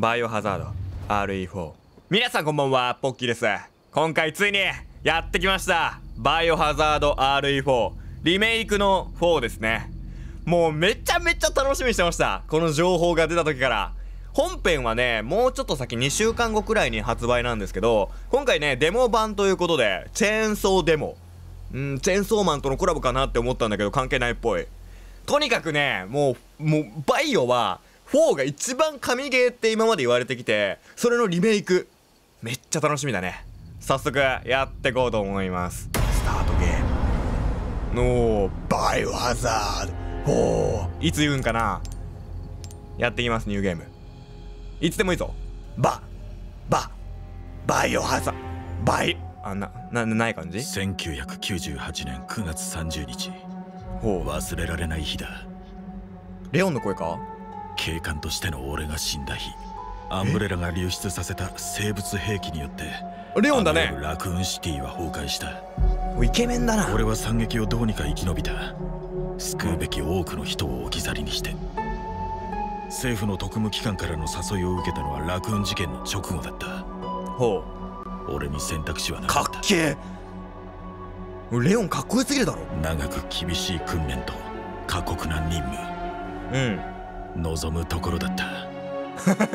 バイオハザード RE4。 皆さんこんばんは、ポッキーです。今回ついにやってきました、バイオハザード RE4 リメイクの4ですね。もうめちゃめちゃ楽しみにしてました、この情報が出た時から。本編はね、もうちょっと先2週間後くらいに発売なんですけど、今回ねデモ版ということで、チェーンソーデモ、チェーンソーマンとのコラボかなって思ったんだけど関係ないっぽい。とにかくね、もうバイオは4が一番神ゲーって今まで言われてきて、それのリメイクめっちゃ楽しみだね。早速やっていこうと思います。スタートゲームのバイオハザード4、いつ言うんかな。やっていきます。ニューゲームいつでもいいぞ。バイオハザバイない感じ。 1998年9月30日、 ほう、 忘れられない日だ。 レオンの声か。 警官としての俺が死んだ日、アンブレラが流出させた生物兵器によってレオンだね。 あの夜ラクーンシティは崩壊した。 イケメンだな。 俺は惨劇をどうにか生き延びた。救うべき多くの人を置き去りにして。政府の特務機関からの誘いを受けたのはラクーン事件の直後だった。 ほう、俺に選択肢はなかかった。 っけえ。レオンかっこよすぎるだろ。 長く厳しい訓練と過酷な任務、望むところだった。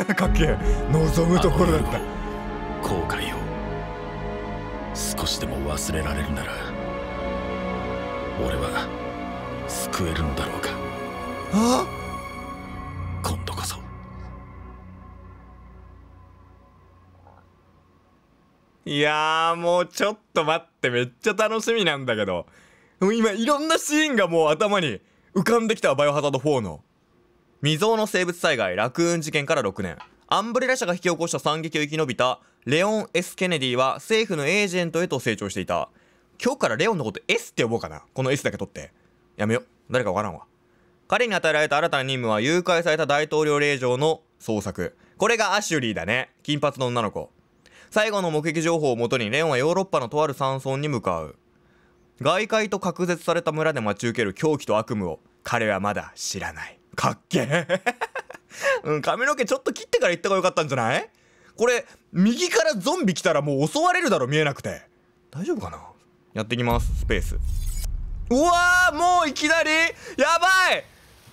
かっけえ。望むところだった。 後悔を少しでも忘れられるなら、俺は救えるのだろうか。 ああ、 今度こそ。 いやー、もうちょっと待って、めっちゃ楽しみなんだけど。もう今いろんなシーンがもう頭に浮かんできたわ。バイオハザード4の未曾有の生物災害ラクーン事件から6年、アンブレラ社が引き起こした惨劇を生き延びたレオン・ S ・ケネディは政府のエージェントへと成長していた。今日からレオンのこと S って呼ぼうかな。この S だけ取ってやめよ、誰かわからんわ。彼に与えられた新たな任務は誘拐された大統領令嬢の捜索。これがアシュリーだね、金髪の女の子。最後の目撃情報をもとにレオンはヨーロッパのとある山村に向かう。外界と隔絶された村で待ち受ける狂気と悪夢を彼はまだ知らない。かっけえ。髪の毛ちょっと切ってから行った方がよかったんじゃない？これ右からゾンビ来たらもう襲われるだろ、見えなくて。大丈夫かな。やっていきます。スペース。うわー、もういきなりやばい。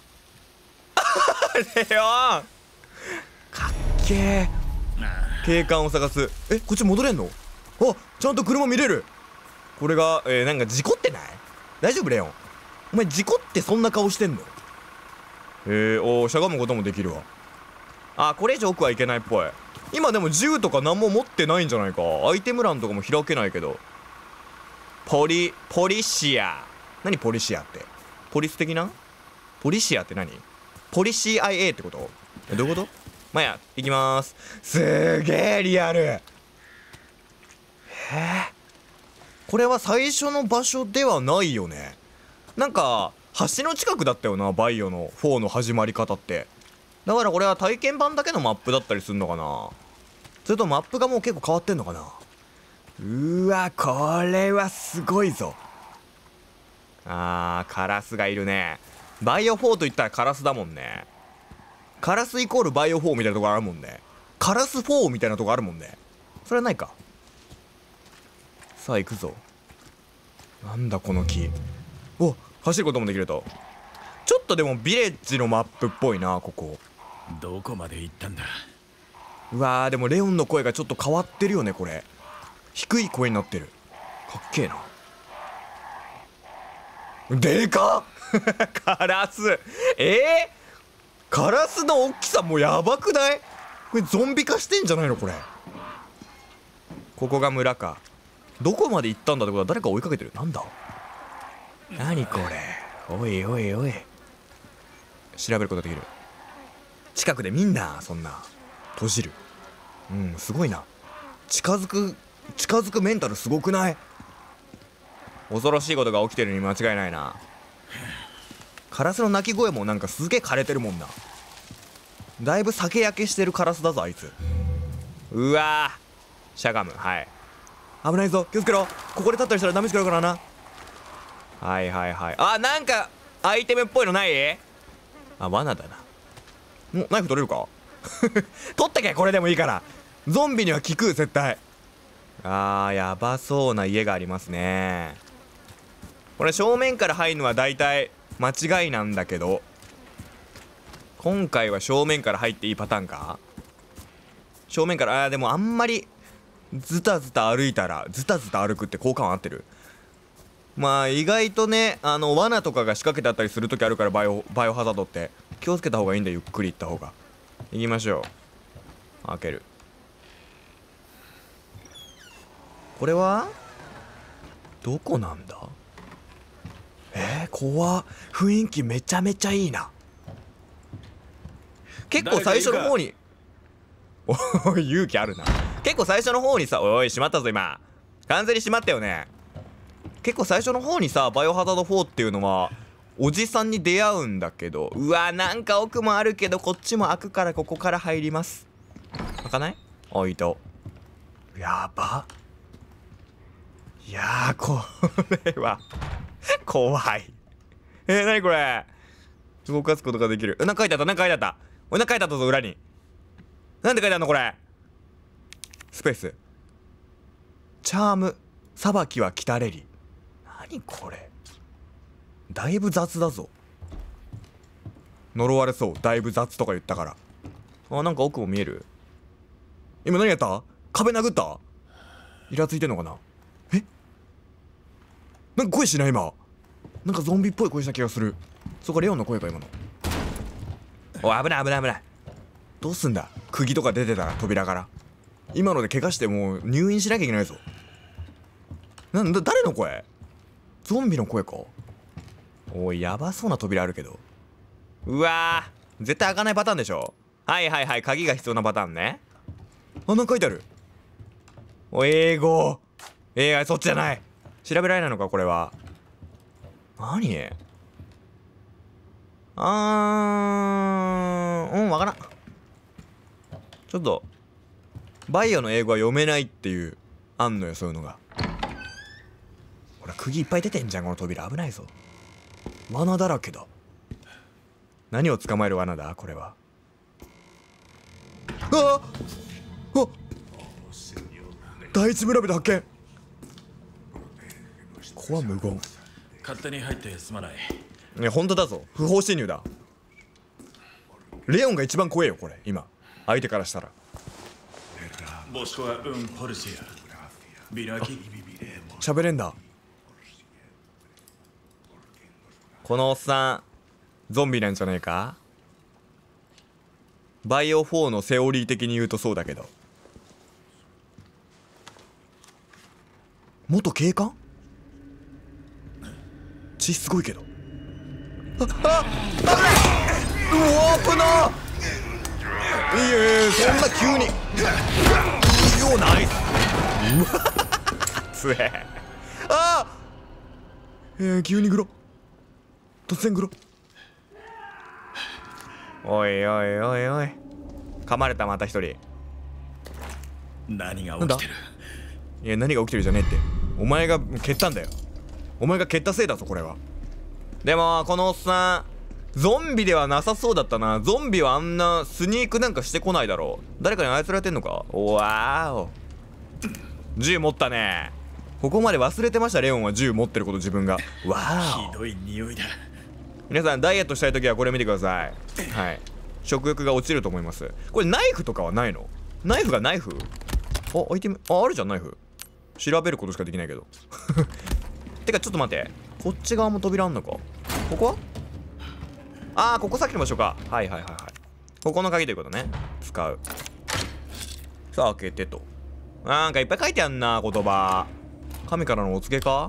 レオンかっけえ。警官を探す。こっち戻れんの？あ、ちゃんと車見れる。これがなんか事故ってない？大丈夫レオン？お前事故ってそんな顔してんの？しゃがむこともできるわ。あ、これ以上奥はいけないっぽい。今でも銃とか何も持ってないんじゃないか。アイテム欄とかも開けないけど。ポリシア。何ポリシアって。ポリス的な？ポリシアって何？ポリ CIA ってこと？どういうこと？まあや、行きまーす。すーげーリアル。これは最初の場所ではないよね。なんか橋の近くだったよな、バイオの4の始まり方って。だからこれは体験版だけのマップだったりするのかな。それとマップがもう結構変わってんのかな。うわ、これはすごいぞ。カラスがいるね。バイオ4といったらカラスだもんね。カラスイコールバイオ4みたいなとこあるもんね。カラス4みたいなとこあるもんね。それはないか。さあ行くぞ。なんだこの木。お、走ることもできると。ちょっとでもビレッジのマップっぽいな、ここ。 どこまで行ったんだ。 うわー、でもレオンの声がちょっと変わってるよね、これ。低い声になってる。かっけえな。でかっ。カラス。カラスの大きさもうやばくない？これゾンビ化してんじゃないのこれ。ここが村か。どこまで行ったんだってことは誰か追いかけてる。なんだ何これ。おいおいおい。調べることができる。近くで見んな、そんな。閉じる。すごいな。近づくメンタルすごくない？恐ろしいことが起きてるに間違いないな。カラスの鳴き声もなんかすげえ枯れてるもんな。だいぶ酒焼けしてるカラスだぞあいつ。うわー、しゃがむ。はい、危ないぞ、気をつけろ。ここで立ったりしたらダメージ食らうからな。はいはいはい。あ、なんかアイテムっぽいのない？あ、罠だな。ナイフ取れるか？ 取ってけ。これでもいいから。ゾンビには効く絶対。やばそうな家がありますね。これ正面から入るのは大体間違いなんだけど、今回は正面から入っていいパターンか。正面から、でもあんまりズタズタ歩いたら、ズタズタ歩くって効果は合ってる。まあ意外とね、罠とかが仕掛けてあったりする時あるから、バイオハザードって気をつけた方がいいんだ。ゆっくり行った方が。行きましょう。開ける。これはどこなんだ。怖っ。雰囲気めちゃめちゃいいな。結構最初の方におい、勇気あるな。結構最初の方にさ、おい閉まったぞ今。完全に閉まったよね。結構最初の方にさ、バイオハザード4っていうのはおじさんに出会うんだけど、うわ、なんか奥もあるけど、こっちも開くからここから入ります。開かない？開いた。やば。いやー、これは怖い。なにこれ。動かすことができる。なんか書いてあった、なんか書いてあった。おい、なんか書いてあったぞ裏に。なんで書いてあるのこれ。スペース。チャーム裁きは来たれり。何これ。だいぶ雑だぞ。呪われそう。だいぶ雑とか言ったから。なんか奥も見える。今何やった？壁殴った？イラついてんのかな。なんか声しない今。なんかゾンビっぽい声した気がする。そこレオンの声か今の。おい、危ない危ない危ない。どうすんだ。釘とか出てたら扉から。今ので怪我してもう入院しなきゃいけないぞ。誰の声？ゾンビの声か。おい、やばそうな扉あるけど。うわー、絶対開かないパターンでしょ。はいはいはい、鍵が必要なパターンね。なんか書いてある。英語。そっちじゃない。調べられないのかこれは。何？わからん。ちょっとバイオの英語は読めないっていうあんのよ、そういうのが。ほら、釘いっぱい出てんじゃんこの扉。危ないぞ。罠だらけだ。何を捕まえる罠だこれは。第一村人発見。怖無言。 勝手に入ってすまない。 ね、本当だぞ。不法侵入だ。レオンが一番怖えよこれ今。相手からしたら。喋れんだ。このおっさんゾンビなんじゃねえか。バイオ4のセオリー的に言うとそうだけど。元警官？血すごいけど。危ない。危な。そんな急に。ようナイス。うわつえ。急にグロ。突然グロ。おいおいおいおい。噛まれたまた一人。 何が起きてる？ いや、何が起きてるじゃねえって。お前が蹴ったんだよ。お前が蹴ったせいだぞこれは。でもこのおっさんゾンビではなさそうだったな。ゾンビはあんなスニークなんかしてこないだろう。誰かに操られてんのか。わーお。銃持ったね。ここまで忘れてました。レオンは銃持ってること自分が。わーお。 ひどい匂いだ。皆さんダイエットしたい時はこれ見てください。はい、食欲が落ちると思います。これナイフとかはないの？ナイフがナイフ？アイテムあるじゃん。ナイフ調べることしかできないけどてかちょっと待って、こっち側も扉あんのか。ここはここさっきの場所か。はいはいはいはい、ここの鍵ということね。使う。さあ開けてと。なんかいっぱい書いてあんな言葉。神からのお告げか。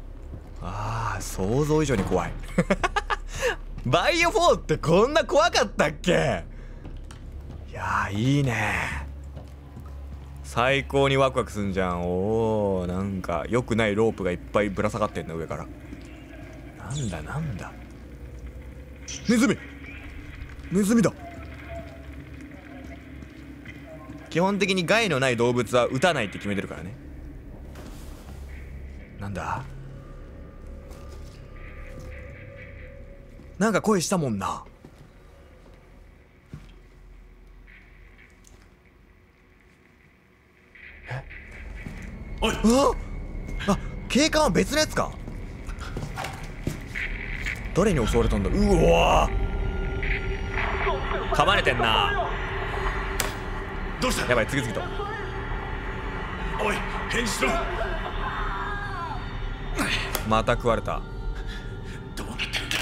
想像以上に怖いバイオ4ってこんな怖かったっけ。いやいいね。最高にワクワクすんじゃん。おー、なんか良くないロープがいっぱいぶら下がってんの上から。なんだなんだ。ネズミだ。基本的に害のない動物は撃たないって決めてるからね。なんだ。なんか声したもんな。 おい。 あ、警官は別のやつか。誰に襲われたんだ。うわー、噛まれてんな。 どうした。 やばい、次々と。 おい、返事しろ。 また食われた。 どうなってるんだ。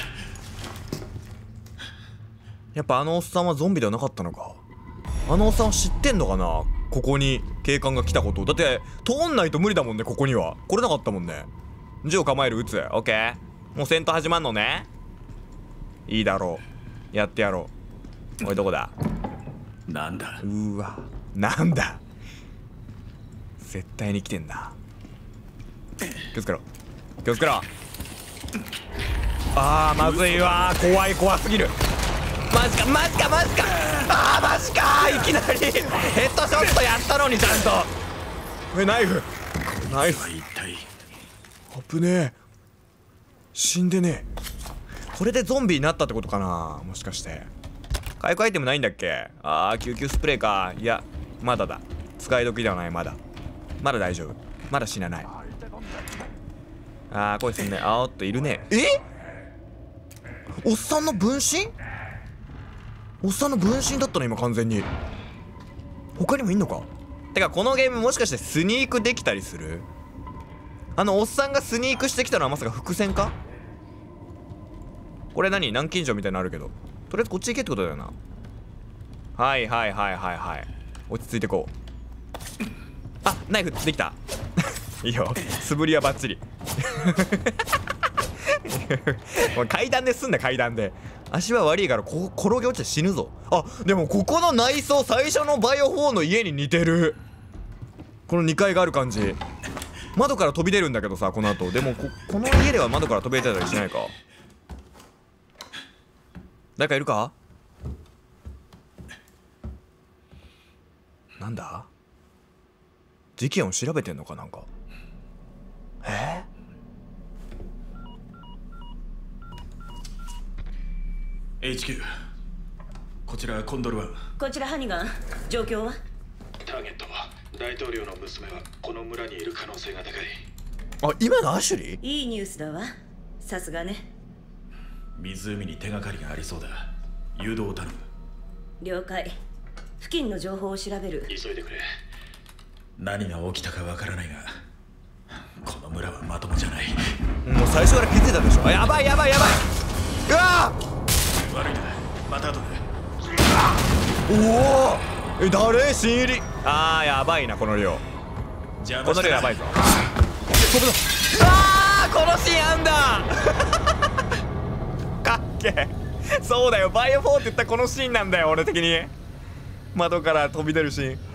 やっぱあのおっさんはゾンビではなかったのか。あのおっさんは知ってんのかな、ここに警官が来たこと。だって通んないと無理だもんね。ここには来れなかったもんね。銃を構える、撃つ。オッケー。もう戦闘始まんのね。いいだろう、やってやろう。おい、どこだ。 なんだ。 うーわ、なんだ。絶対に来てんだ。気をつけろ、気をつけろ。あー、まずいわー。怖い、怖すぎる。マジかマジかマジか。あー、マジか。いきなりヘッドショットやったのにちゃんと。ナイフ、ナイフ。 一体。 危ねえ。死んでねえ。これでゾンビになったってことかな、もしかして。回復アイテムないんだっけ。あー、救急スプレーか。いや、まだだ。使い時ではない。まだ大丈夫。まだ死なない。あー、こいつね。あーっといるね。おっさんの分身。おっさんの分身だったの今完全に。他にもいんのか。てかこのゲームもしかしてスニークできたりする。あのおっさんがスニークしてきたのはまさか伏線か。これ何、南京錠みたいなのあるけど、とりあえずこっち行けってことだよな。はいはいはいはいはい。落ち着いてこう。あ、ナイフできた。いいよ、素振りはバッチリ。階段ですんだ、階段で。足は悪いからここ転げ落ちて死ぬぞ。あ、でもここの内装最初のバイオ4の家に似てる。この2階がある感じ。窓から飛び出るんだけどさ、この後。でもこの家では窓から飛び出たりしないか。誰かいるか。なんだ、事件を調べてんのかなんか。 HQ、 こちらコンドル1。 こちらハニガン、状況は。 ターゲットは大統領の娘はこの村にいる可能性が高い。 あ、今のアシュリー。 いいニュースだわ。さすがね。 湖に手がかりがありそうだ。誘導を頼む。 了解。付近の情報を調べる。 急いでくれ。何が起きたかわからないが、この村はまともじゃない。 もう最初から気づいたでしょ。あ、やばいやばいやばい。うわ悪いな、また後で。 おお、誰新入り。あー、やばいなこの量。この量やばいぞ。あー、このシーンあんだ。かっけえ。そうだよ、バイオ4って言ったらこのシーンなんだよ、俺的に。窓から飛び出るシーン。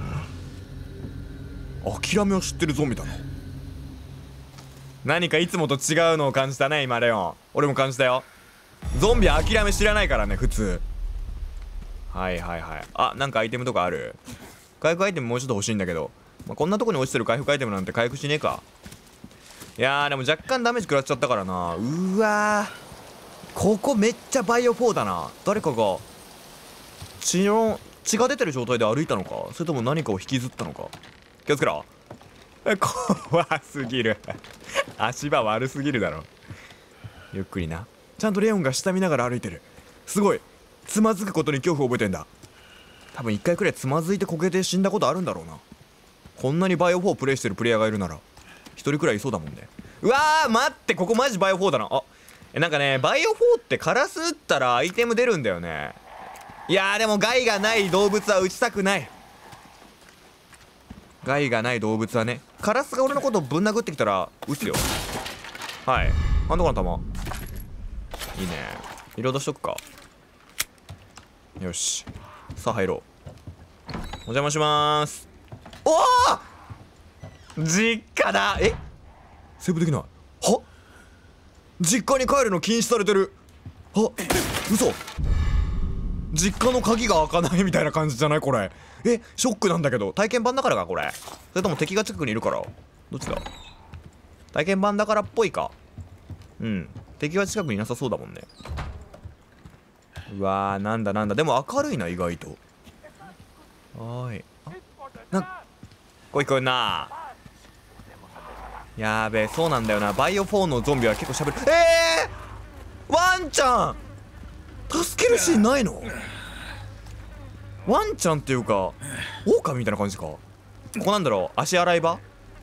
諦めを知ってるゾンビだな。何かいつもと違うのを感じたね今レオン。俺も感じたよ。ゾンビは諦め知らないからね普通。はいはいはい。あ、なんかアイテムとかある。回復アイテムもうちょっと欲しいんだけど、まあ、こんなとこに落ちてる回復アイテムなんて回復しねえか。いやー、でも若干ダメージ食らっちゃったからな。うわー、ここめっちゃバイオ4だな。誰かが血が出てる状態で歩いたのか、それとも何かを引きずったのか。気をつけろ。怖すぎる。足場悪すぎるだろ。ゆっくりな。ちゃんとレオンが下見ながら歩いてる。すごい。つまずくことに恐怖を覚えてんだ。多分1回くらいつまずいてこけて死んだことあるんだろうな。こんなにバイオ4プレイしてるプレイヤーがいるなら1人くらいいそうだもんね。うわー、待って、ここマジバイオ4だな。あ、なんかね、バイオ4ってカラス撃ったらアイテム出るんだよね。いやー、でも害がない動物は撃ちたくない。害がない動物はね。カラスが俺のことをぶん殴ってきたら撃つよ。はい、ハンドガンの弾いいね。リロードしとくか。よし、さあ入ろう。お邪魔しまーす。おお、実家だ。え、セーブできない。は、実家に帰るの禁止されてる。あ、嘘。実家の鍵が開かないみたいな感じじゃないこれ。え、ショックなんだけど。体験版だからかこれ。それとも敵が近くにいるから。どっちだ。体験版だからっぽいか。うん、敵は近くにいなさそうだもんね。うわー、なんだなんだ。でも明るいな意外と。はーい。あ、こいこいな。 やべえ、そうなんだよな。バイオ4のゾンビは結構しゃべる。ワンちゃん助けるシーンないの？ワンちゃんっていうか狼みたいな感じか。ここなんだろう、足洗い場。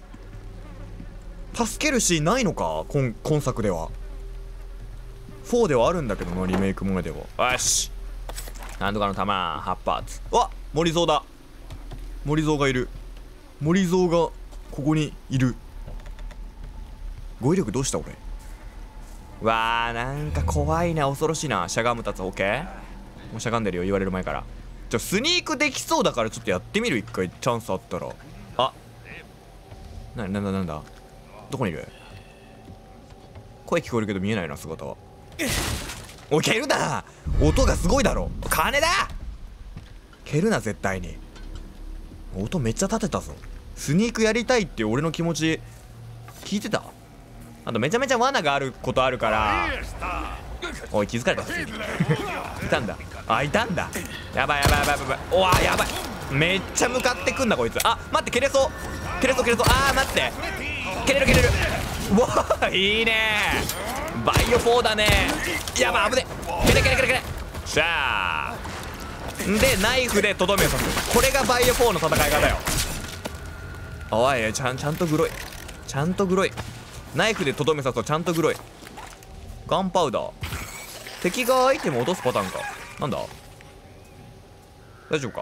助けるシーンないのか、今作では。4ではあるんだけどな、リメイクものでは。よし、なんとかの弾8発。わっ、森蔵だ。森蔵がいる。森蔵がここにいる。語彙力どうした俺。わー、なんか怖いな、恐ろしいな。しゃがむたつ。オッケー、もうしゃがんでるよ、言われる前から。スニークできそうだからちょっとやってみる、一回チャンスあったら。あ、なんだどこにいる？声聞こえるけど見えないな、姿は。おい、蹴るな、音がすごいだろ。金だ、蹴るな絶対に。音めっちゃ立てたぞ。スニークやりたいっていう俺の気持ち聞いてた？あとめちゃめちゃ罠があることあるから。おい、気づかれた。普通にいたんだ。あ、いたんだ。やばい。おわ、やばい。めっちゃ向かってくんだこいつ。あ、待って、蹴れそう。あー、待って、蹴れる。うわ、いいね、バイオ4だね。やばい、危ね。蹴れ。しゃーで、ナイフでとどめを刺す。これがバイオ4の戦い方よ。おい、ちゃんとグロい。ナイフでとどめ刺すとちゃんとグロい。ガンパウダー。敵がアイテム落とすパターンか。なんだ、大丈夫か。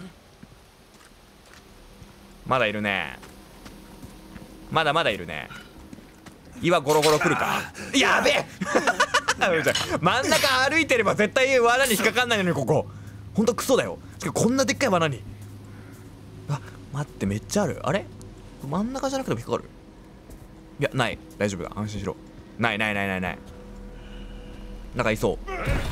まだいるね。まだいるね。岩ゴロゴロ来るか。やべえ真ん中歩いてれば絶対罠に引っかかんないのに、ここほんとクソだよ。しかもこんなでっかい罠に。あ、待って、めっちゃある。あれ、真ん中じゃなくても引っかかる？いや、ない。大丈夫だ、安心しろ。ない。なんかいそう。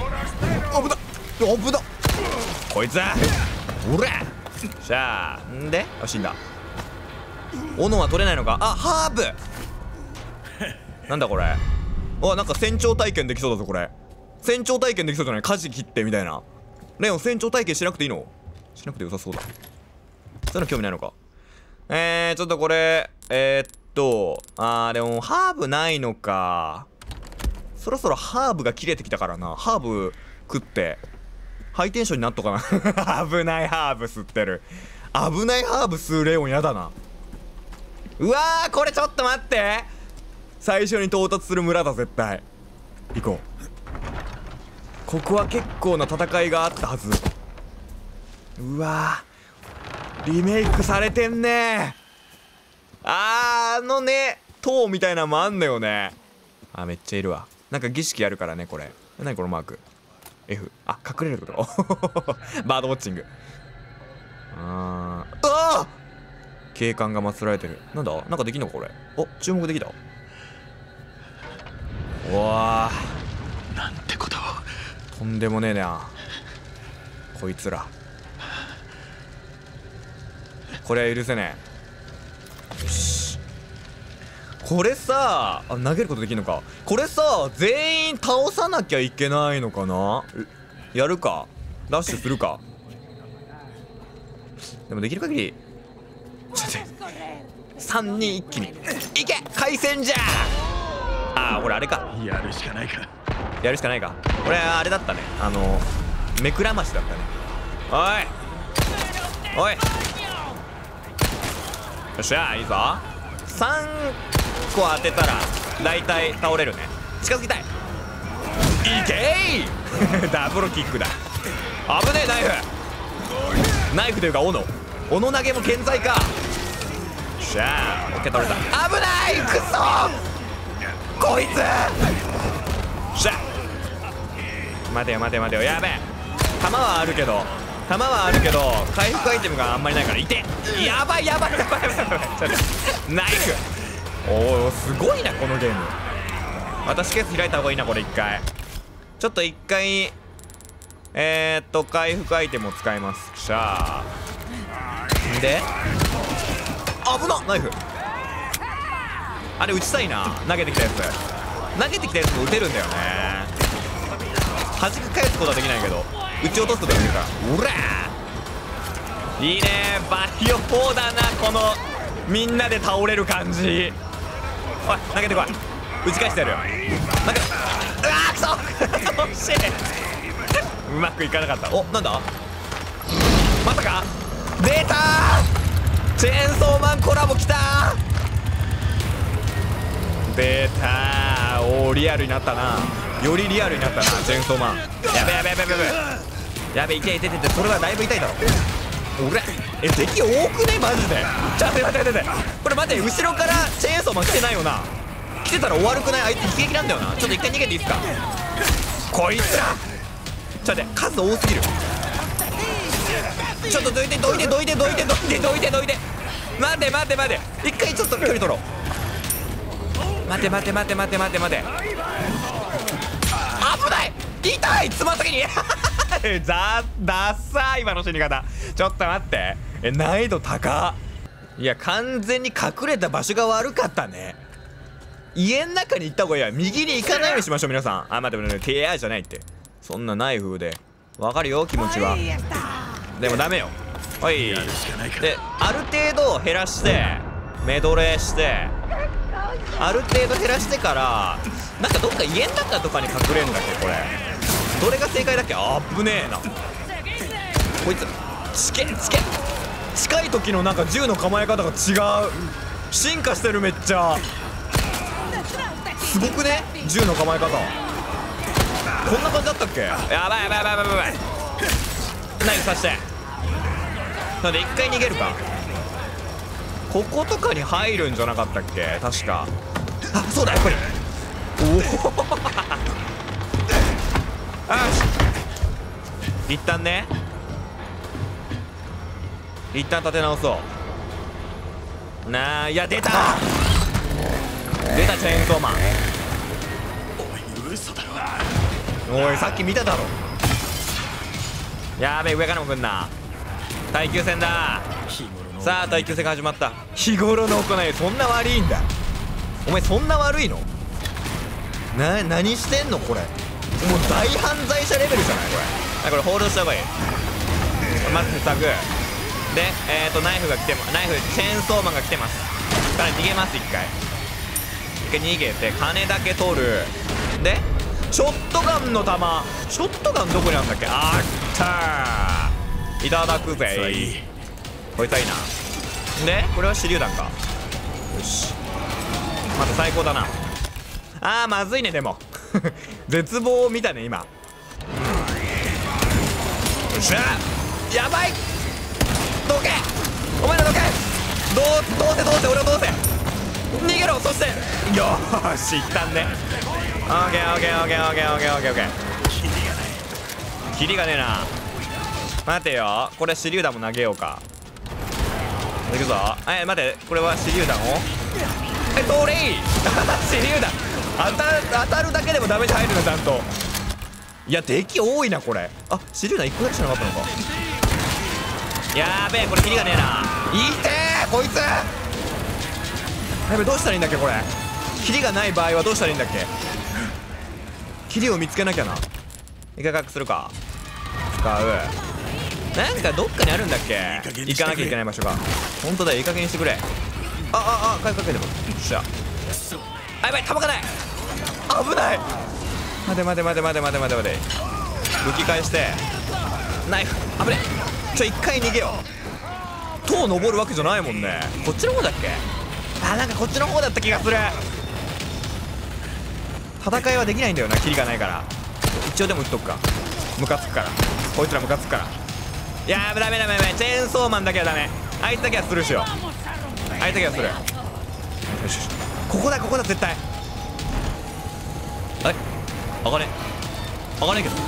危なこいつ。おらしゃあんで、あ、死んだ。斧は取れないのか。あ、ハーブなんだこれ。あ、なんか船長体験できそうだぞこれ。船長体験できそうじゃない？舵切ってみたいな。レオン、船長体験しなくていいの？しなくて良さそうだ。そういうの興味ないのか。ちょっとこれでもハーブないのか。そろそろハーブが切れてきたからな。ハーブ食ってハイテンションになっとかな危ないハーブ吸ってる。危ないハーブ吸うレオンやだな。うわー、これちょっと待って、最初に到達する村だ。絶対行こう。ここは結構な戦いがあったはず。うわー、リメイクされてんね。あのね、塔みたいなのもあんのよね。あ、めっちゃいるわ。なんか儀式やるからねこれ。何このマーク F。 あ、隠れるってことバードウォッチング。警官が祀られてる。なんかできんのかこれ。お、注目できた。うわー、 なんてことを。 とんでもねえなこいつら。これは許せねえ。よし、これさ、あ、投げることできんのか。これさ、全員倒さなきゃいけないのかな。やるか、ダッシュするか。でもできる限りちょっと3人一気にいけ、海戦じゃ。ああ、これあれか。 やるしかないか。 これあれだったね。目くらましだったね。おいよっしゃ、いいぞ。3個当てたら大体倒れるね。近づきたい。いけーダブルキックだ。危ねえ。ナイフというか斧投げも健在か。しゃあ、オッケー、取れた。危ない、クソこいつ。しゃあ、待てよ、やべえ。弾はあるけど回復アイテムがあんまりないからいて。やばいちょっとナイフ。おお、すごいなこのゲーム。私ケース開いた方がいいなこれ。一回回復アイテムを使います。しゃあで、危な、ナイフ。あれ撃ちたいな。投げてきたやつも撃てるんだよね。弾く返すことはできないけど撃ち落とすことができるから。おらー、いいね。バイオ4だな、このみんなで倒れる感じ。 おい投げてこい、打ち返してやるよ。なんかうわーくそ惜しいうまくいかなかった。お、なんだまさか出たー、チェーンソーマンコラボきたー、出たー。おーリアルになったな、よりリアルになったなチェーンソーマン。やべやべやべやべやべ、痛い痛い痛い、それはだいぶ痛いだろ。俺敵多くねマジで。ちょっと待って待って待って、これ待って、後ろからチェーンソーマン来てないよな。来てたら終わるくない？あいつ一撃なんだよな。ちょっと一回逃げていいっすかこいつら。ちょっと待って、数多すぎる。ちょっとどいてどいてどいてどいてどいてどいてどいて、待て待て待て、一回ちょっと距離取ろう。待て待て待て待て待て待て、危ない、痛い、つま先にダッサー今の死に方。ちょっと待って、難易度高っ。いや完全に隠れた場所が悪かったね。家の中に行った方がいいや。右に行かないようにしましょう皆さん。あ、待って待って、TI じゃないって、そんなナイフでわかるよ気持ちは。でもダメよ。はい、である程度減らしてメドレーして、ある程度減らしてから、なんかどっか家の中とかに隠れんだっけこれ。どれが正解だっけ。あぶねえなこいつ。近い時のなんか銃の構え方が違う。進化してる、めっちゃすごくね、銃の構え方こんな感じだったっけ。やばいやばいやばいやばいやばい、ナイフ刺して。なんで一回逃げるか。こことかに入るんじゃなかったっけ確か。あ、そうだやっぱり。おおよし、一旦ね、一旦立て直そうなあ。いや出た出たチェーンソーマン。おいさっき見ただろ。やべえ、上からも来んな。耐久戦だ。さあ耐久戦が始まった。日頃の行いそんな悪いんだ。お前そんな悪いの。何してんのこれ。もう大犯罪者レベルじゃないこれ。これホールドした方がいい。まず塞ぐで、ナイフが来ても、ナイフチェーンソーマンが来てますから逃げます。一回逃げて金だけ取る。でショットガンの弾、ショットガンどこにあるんだっけ。あったー、いただくぜ。こいつはいいな。でこれは手榴弾か。よし、また最高だな。あーまずいね。でも絶望を見たね今。よっしゃ、やばい、どけお前らどけ、どうせ俺をどうせ逃げろ。そしてよーし、一旦ね。オッケーオッケーオッケーオッケーオッケーオッケーオッケー。キリがねえな。待てよ、これ手榴弾も投げようか。いくぞ。待て、これは手榴弾を通れい手榴弾当たるだけでもダメージ入るのちゃんと。いや敵多いなこれ。あ、手榴弾1個だけしかなかったのか。やべえ、これキリがねえな。いてーこいつ。やべえ、どうしたらいいんだっけこれ。キリがない場合はどうしたらいいんだっけ。キリを見つけなきゃな。一回隠するか。使う。なんかどっかにあるんだっけ。行かなきゃいけない場所が。本当だよ、いい加減にしてくれ。かけても。よっしゃ。あ、やばい、弾がない。危ない。待て。武器返してナイフ。危ね。一回逃げよう。塔登るわけじゃないもんね。こっちの方だっけ。なんかこっちの方だった気がする。戦いはできないんだよな、キリがないから。一応でも撃っとくか。ムカつくから、こいつらムカつくから。いやーダメチェーンソーマンだけはダメ。あいつだけはスルーしよう。あいつだけはスルー。よし、ここだ絶対。あれ開かねえけど。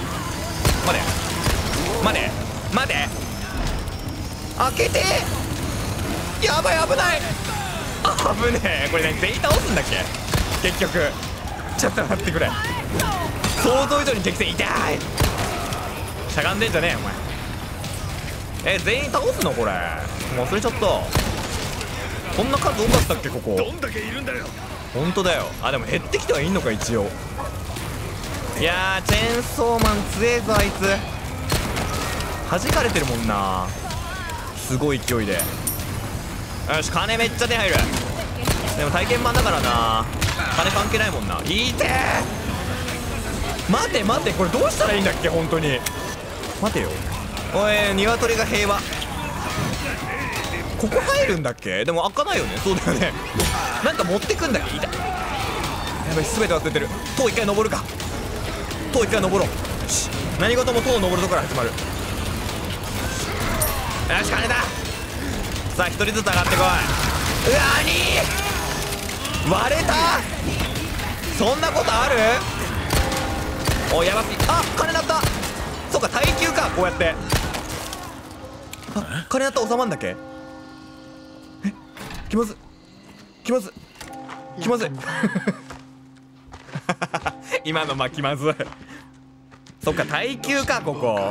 待て開けて。やばい、危ない。危ねえ。これね、全員倒すんだっけ結局。ちょっと待ってくれ。想像以上に激戦。痛い。しゃがんでんじゃねえよお前。全員倒すのこれ。もう忘れちゃった。こんな数多かったっけここ。 どんだけいるんだよ。 本当だよ。でも減ってきてはいんのか一応。いやーチェーンソーマン強えぞあいつ。弾かれてるもんな、すごい勢いで。よし、金めっちゃ手入る。 でも体験版だからな、金関係ないもんな。いてー、待て待て、これどうしたらいいんだっけ本当に。待てよ、おい、鶏が平和。ここ入るんだっけ。でも開かないよね。そうだよね。なんか持ってくんだっけ。痛い、やばい、全て忘れてる。塔一回登るか。塔一回登ろう。よし、何事も塔を登るとこから始まる。よし、金だ。さあ一人ずつ上がってこい。うわーに割れた。そんなことある。お、やばすぎ。あ、金鳴った。そうか、耐久か。こうやって金鳴ったら収まんだっけ。え、気まず気まず気まずい今のま気まずい。そっか、耐久かここ。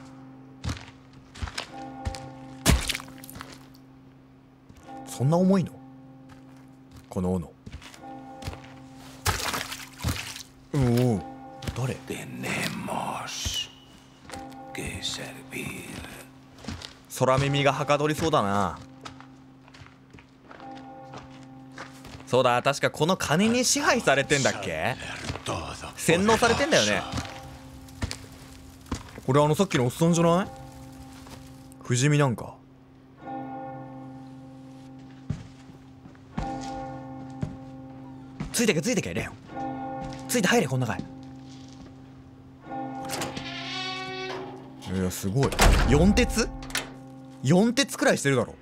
そんな重いのこの斧。おお、誰。空耳がはかどりそうだな。そうだ、確かこの金に支配されてんだっけ。洗脳されてんだよね。これさっきのおっさんじゃない。不死身なんか。ついてけついてけレオン、ついて入れこん中へ。いやすごい、4鉄4鉄くらいしてるだろ。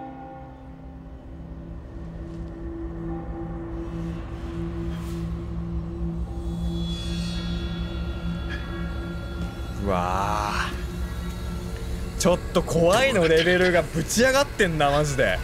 うわー、ちょっと怖いのレベルがぶち上がってんなマジで。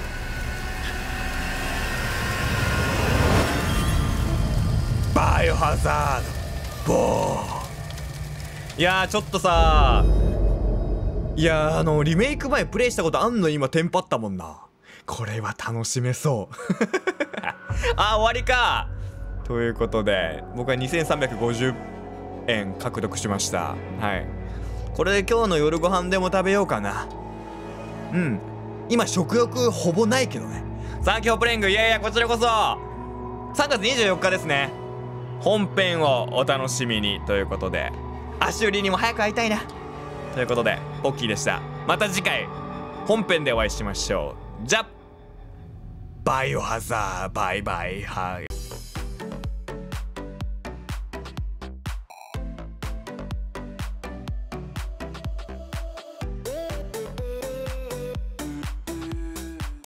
バイオハザードボー。いやーちょっとさ、いやーリメイク前プレイしたことあんの今テンパったもんな。これは楽しめそうあ、終わりか。ということで僕は2350円獲得しました。はい、これで今日の夜ご飯でも食べようかな。うん、今食欲ほぼないけどね。サンキュープレイング。いやいやこちらこそ。3月24日ですね。本編をお楽しみにということで、足売りにも早く会いたいなということで、ポッキーでした。また次回本編でお会いしましょう。じゃバイオハザードバイバイ。はい。